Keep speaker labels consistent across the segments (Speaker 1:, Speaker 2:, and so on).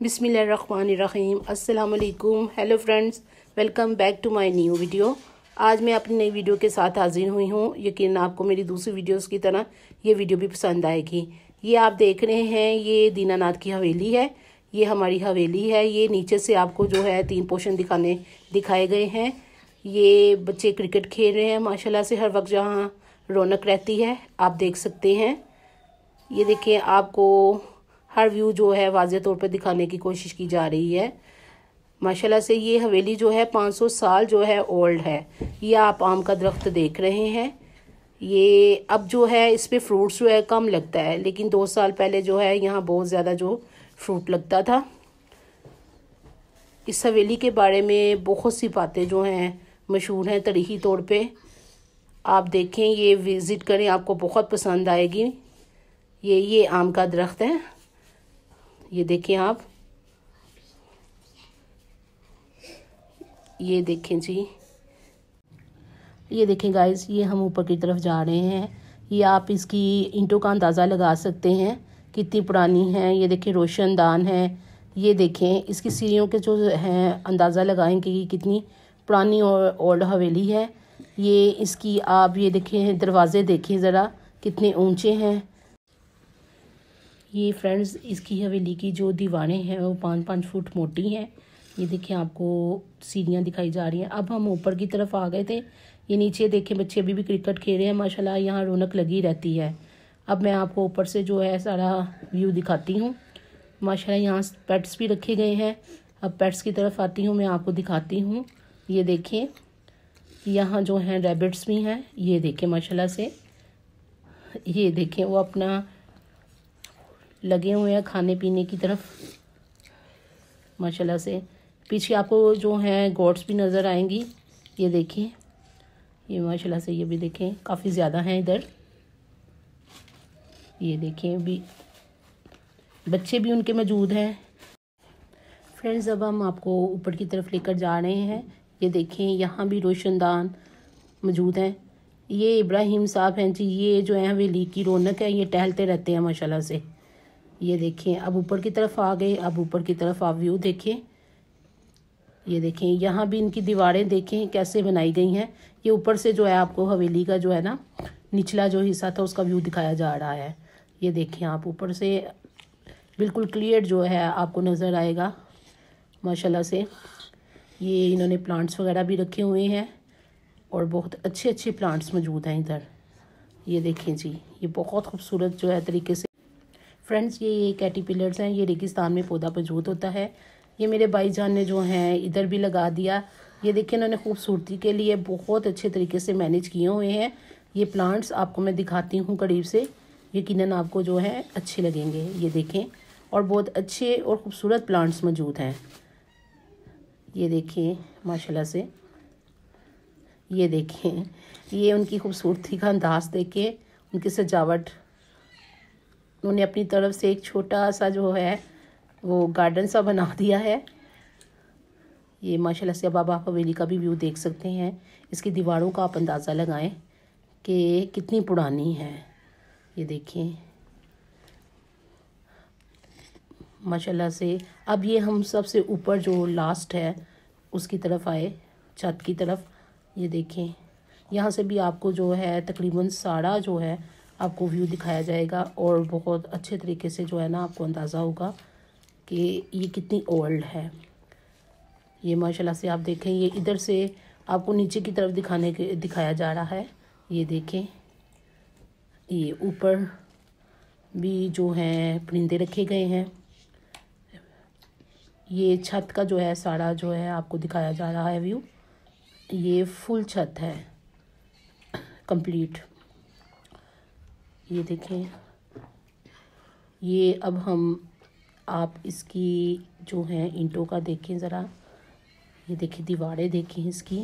Speaker 1: बिस्मिल्लाहिर्रहमानिर्रहीम। अस्सलाम वालेकुम। Hello friends, welcome back to my new video. आज मैं अपनी नई वीडियो के साथ हाजिर हुई हूँ। यकीन आपको मेरी दूसरी वीडियोस की तरह ये वीडियो भी पसंद आएगी। ये आप देख रहे हैं, ये दीनानाथ की हवेली है। ये हमारी हवेली है। ये नीचे से आपको जो है 3 पोर्शन दिखाए गए हैं। ये बच्चे क्रिकेट खेल रहे हैं माशाल्लाह से। हर वक्त जहाँ रौनक रहती है आप देख सकते हैं। ये देखिए, आपको हर व्यू जो है वाज़े तौर पर दिखाने की कोशिश की जा रही है माशाल्लाह से। ये हवेली जो है 500 साल जो है ओल्ड है। ये आप आम का दरख्त देख रहे हैं। ये अब जो है इस पे फ्रूट्स जो है कम लगता है, लेकिन 2 साल पहले जो है यहाँ बहुत ज़्यादा जो फ्रूट लगता था। इस हवेली के बारे में बहुत सी बातें जो हैं मशहूर हैं तारीख़ी तौर पे। आप देखें, ये विज़िट करें, आपको बहुत पसंद आएगी। ये आम का दरख्त है। ये देखें आप, ये देखें जी, ये देखें गाइस, ये हम ऊपर की तरफ जा रहे हैं। ये आप इसकी ईंटों का अंदाज़ा लगा सकते हैं कितनी पुरानी है। ये देखें, रोशनदान है। ये देखें, इसकी सीढ़ियों के जो हैं अंदाज़ा लगाएंगे कि कितनी पुरानी और ओल्ड हवेली है। ये इसकी आप ये देखें, दरवाज़े देखें ज़रा कितने ऊंचे हैं। ये फ्रेंड्स, इसकी हवेली की जो दीवारें हैं वो 5-5 फुट मोटी हैं। ये देखें, आपको सीढ़ियाँ दिखाई जा रही हैं। अब हम ऊपर की तरफ आ गए थे। ये नीचे देखें, बच्चे अभी भी क्रिकेट खेल रहे हैं माशाल्लाह। यहाँ रौनक लगी रहती है। अब मैं आपको ऊपर से जो है सारा व्यू दिखाती हूँ माशाल्लाह। यहाँ पेट्स भी रखे गए हैं। अब पेट्स की तरफ आती हूँ, मैं आपको दिखाती हूँ। ये देखें, यहाँ जो हैं रैबिट्स भी हैं। ये देखें माशाल्लाह से, ये देखें वो अपना लगे हुए हैं खाने पीने की तरफ माशाल्लाह से। पीछे आपको जो हैं गोट्स भी नज़र आएंगी। ये देखिए, ये माशाल्लाह से, ये भी देखें काफ़ी ज़्यादा हैं इधर। ये देखें, भी बच्चे भी उनके मौजूद हैं। फ्रेंड्स, अब हम आपको ऊपर की तरफ लेकर जा रहे हैं। ये देखें, यहाँ भी रोशनदान मौजूद हैं। ये इब्राहिम साहब हैं जी। ये जो है हवेली की रौनक है। ये टहलते रहते हैं माशाल्लाह से। ये देखें, अब ऊपर की तरफ आ गए। अब ऊपर की तरफ आप व्यू देखें। ये देखें, यहाँ भी इनकी दीवारें देखें कैसे बनाई गई हैं। ये ऊपर से जो है आपको हवेली का जो है ना निचला जो हिस्सा था उसका व्यू दिखाया जा रहा है। ये देखें, आप ऊपर से बिल्कुल क्लियर जो है आपको नज़र आएगा माशाल्लाह से। ये इन्होंने प्लांट्स वगैरह भी रखे हुए हैं और बहुत अच्छे अच्छे प्लांट्स मौजूद हैं इधर। ये देखें जी, ये बहुत खूबसूरत जो है तरीके से। फ्रेंड्स, ये कैटरपिलर्स हैं। ये रेगिस्तान में पौधा मौजूद होता है। ये मेरे भाईजान ने जो हैं इधर भी लगा दिया। ये देखिए, इन्होंने खूबसूरती के लिए बहुत अच्छे तरीके से मैनेज किए हुए हैं। ये प्लांट्स आपको मैं दिखाती हूँ करीब से, यकीनन आपको जो है अच्छे लगेंगे। ये देखें, और बहुत अच्छे और ख़ूबसूरत प्लांट्स मौजूद हैं। ये देखें माशाल्लाह से। ये देखें, ये उनकी खूबसूरती का अंदाज़ देखें, उनकी सजावट। उन्होंने अपनी तरफ से एक छोटा सा जो है वो गार्डन सा बना दिया है। ये माशाल्लाह से। अब आप हवेली का भी व्यू देख सकते हैं। इसकी दीवारों का आप अंदाज़ा लगाएं कि कितनी पुरानी है। ये देखें माशाल्लाह से। अब ये हम सबसे ऊपर जो लास्ट है उसकी तरफ आए, छत की तरफ। ये देखें, यहाँ से भी आपको जो है तकरीबन सारा जो है आपको व्यू दिखाया जाएगा और बहुत अच्छे तरीके से जो है ना आपको अंदाज़ा होगा कि ये कितनी ओल्ड है। ये माशाल्लाह से आप देखें, ये इधर से आपको नीचे की तरफ दिखाया जा रहा है। ये देखें, ये ऊपर भी जो हैं परिंदे रखे गए हैं। ये छत का जो है सारा जो है आपको दिखाया जा रहा है व्यू। ये फुल छत है कंप्लीट। ये देखें, ये अब आप इसकी जो है ईंटों का देखें ज़रा। ये देखें, दीवारें देखें इसकी,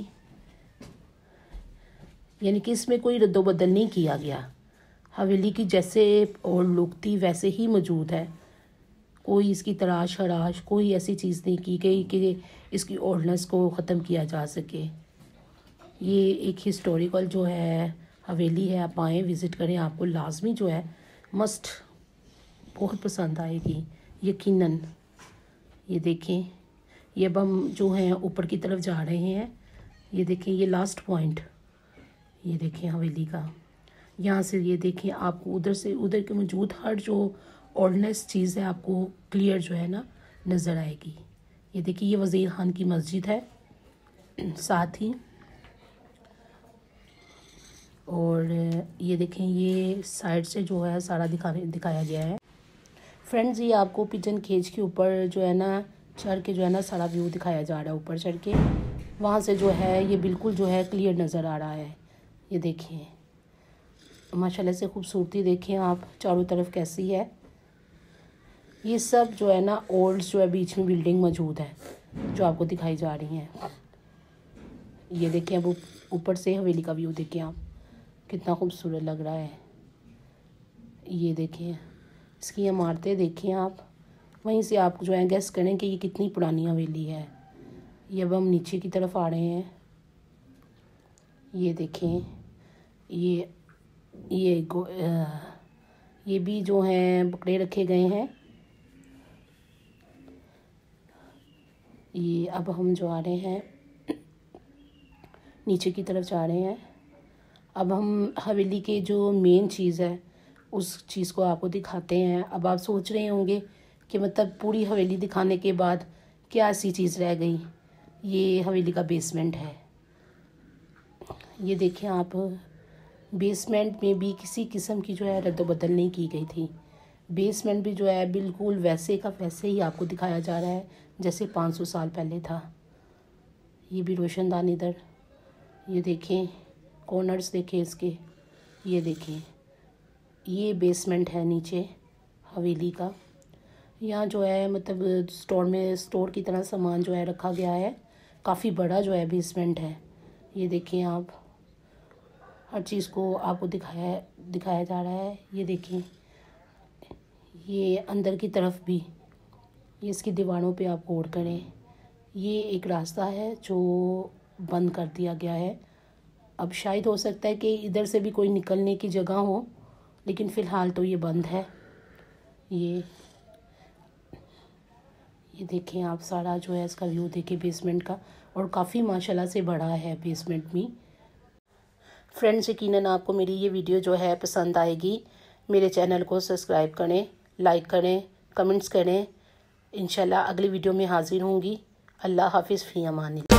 Speaker 1: यानी कि इसमें कोई रद्दोबदल नहीं किया गया। हवेली की जैसे और लुक थी वैसे ही मौजूद है। कोई इसकी तराश हराश कोई ऐसी चीज़ नहीं की गई कि इसकी ओल्डनेस को ख़त्म किया जा सके। ये एक हिस्टोरिकल जो है हवेली है। आप आएँ, विज़िट करें, आपको लाजमी जो है मस्ट बहुत पसंद आएगी यकीनन। ये देखें, ये अब हम जो हैं ऊपर की तरफ जा रहे हैं। ये देखें, ये लास्ट पॉइंट, ये देखें हवेली का। यहाँ से ये देखें, आपको उधर से उधर के मौजूद हर जो ओल्डनेस चीज़ है आपको क्लियर जो है ना नज़र आएगी। ये देखिए, ये वज़ीर खान की मस्जिद है साथ ही, और ये देखें ये साइड से जो है सारा दिखाया गया है। फ्रेंड्स, ये आपको पिजन केज के ऊपर जो है ना चढ़ के जो है ना सारा व्यू दिखाया जा रहा है। ऊपर चढ़ के वहाँ से जो है ये बिल्कुल जो है क्लियर नज़र आ रहा है। ये देखिए माशाल्लाह से खूबसूरती देखें आप चारों तरफ कैसी है। ये सब जो है ना ओल्ड जो है बीच में बिल्डिंग मौजूद है जो आपको दिखाई जा रही हैं। ये देखें, अब ऊपर से हवेली का व्यू देखें आप, कितना खूबसूरत लग रहा है। ये देखें, इसकी इमारतें देखें आप, वहीं से आप जो है गेस करें कि ये कितनी पुरानी हवेली है। ये अब हम नीचे की तरफ आ रहे हैं। ये देखें, ये भी जो हैं पकड़े रखे गए हैं। ये अब हम जो आ रहे हैं नीचे की तरफ जा रहे हैं। अब हम हवेली के जो मेन चीज़ है उस चीज़ को आपको दिखाते हैं। अब आप सोच रहे होंगे कि मतलब पूरी हवेली दिखाने के बाद क्या ऐसी चीज़ रह गई। ये हवेली का बेसमेंट है। ये देखें आप, बेसमेंट में भी किसी किस्म की जो है रद्द-ओ-बदल नहीं की गई थी। बेसमेंट भी जो है बिल्कुल वैसे का वैसे ही आपको दिखाया जा रहा है जैसे 500 साल पहले था। ये भी रोशनदान इधर, ये देखें कॉर्नर्स देखें इसके। ये देखें, ये बेसमेंट है नीचे हवेली का। यहाँ जो है मतलब स्टोर की तरह सामान जो है रखा गया है। काफ़ी बड़ा जो है बेसमेंट है। ये देखें आप, हर चीज़ को आपको दिखाया जा रहा है। ये देखें, ये अंदर की तरफ भी, ये इसकी दीवारों पे आप गौर करें। ये एक रास्ता है जो बंद कर दिया गया है। अब शायद हो सकता है कि इधर से भी कोई निकलने की जगह हो, लेकिन फ़िलहाल तो ये बंद है। ये देखें आप, सारा जो है इसका व्यू देखें बेसमेंट का, और काफ़ी माशाल्लाह से बड़ा है बेसमेंट भी। फ्रेंड्स, यकीनन आपको मेरी ये वीडियो जो है पसंद आएगी। मेरे चैनल को सब्सक्राइब करें, लाइक करें, कमेंट्स करें। इंशाल्लाह अगली वीडियो में हाज़िर होंगी। अल्लाह हाफिज़, फ़ी अमान।